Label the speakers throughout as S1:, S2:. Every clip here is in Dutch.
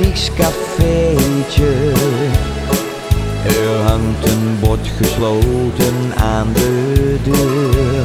S1: Grieks cafeetje. Er hangt een bord gesloten aan de deur.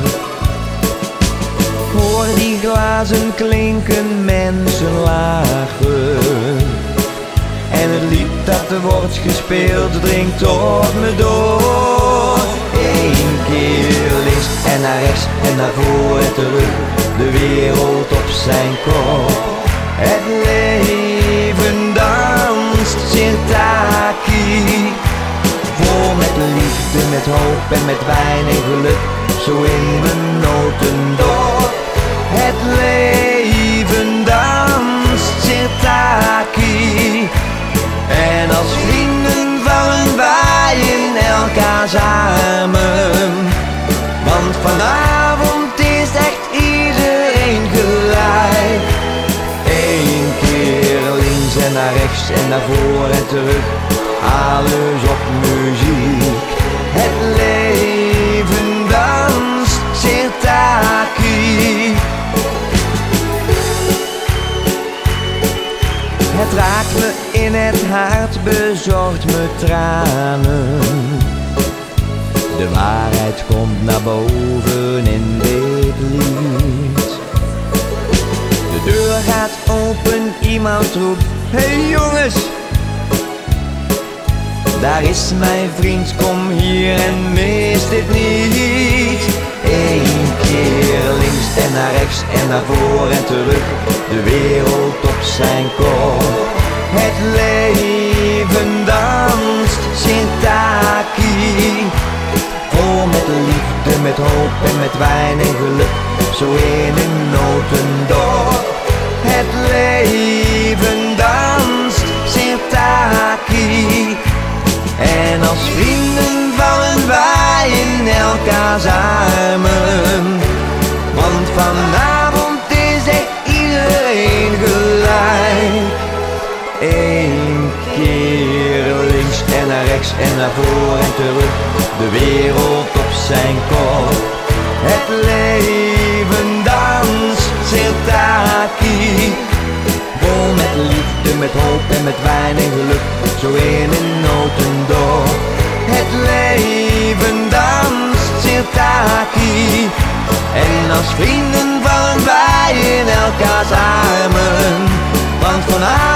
S1: Hoor die glazen klinken, mensen lachen. En het lied dat wordt gespeeld dringt tot me door. Eén keer links en naar rechts en naar voren en terug. De wereld op zijn kop. Het leven danst Sirtaki. Vol met liefde, met hoop en met wijn en geluk. Zo in mijn notendop. Het leven danst Sirtaki. En als vrienden vallen wij in elkaars armen. Want vanavond is echt iedereen gelijk. Eén keer links en naar rechts en naar voren en terug. Alles op muziek. Het leven danst Sirtaki. Het raakt me in het hart, bezorgt me tranen. De waarheid komt naar boven in dit lied. De deur gaat open, iemand roept: hey jongens! Daar is mijn vriend, kom hier en mis dit niet. Eén keer links en naar rechts en naar voren en terug. De wereld op zijn kop. Het leven danst Sirtaki. Vol met liefde, met hoop en met wijn en geluk. Zo in een notendop. Het leven danst Sirtaki. En als vrienden vallen wij in elkaars armen. Want vanavond is echt iedereen gelijk. Eén keer links en naar rechts en naar voren en terug. De wereld op zijn kop. Het leven danst Sirtaki. Vol met liefde, met hoop en met wijn en geluk. Zo in een notendop. Het leven danst Sirtaki. En als vrienden vallen wij in elkaars armen. Want vanavond